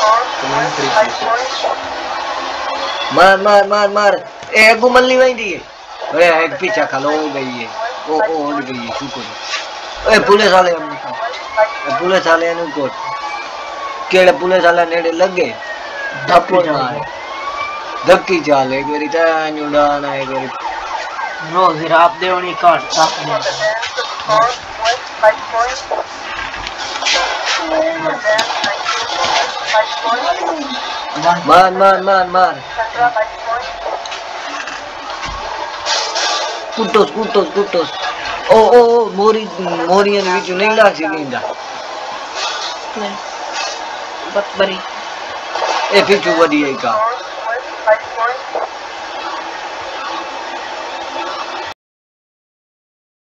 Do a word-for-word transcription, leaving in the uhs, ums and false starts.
मार मार मार मार ए अगू मल्ली वही दी अरे एक पीछा खलो हो गई है ओ ओ उड़ गई है शुक्र ए पुलिस वाले हम पुलिस वाले नु को केड़े पुलिस वाला नेड़े लग गए धक्की चाल धक्की चाल एक बारी ता उड़ाना एक बारी नो फिर आप देवनी काट मार मार मार मार कुटोस कुटोस कुटोस ओ ओ ओ मोरी मोरियन विच नहीं लाग सिंदा बस बरी ए पिछू वडी है का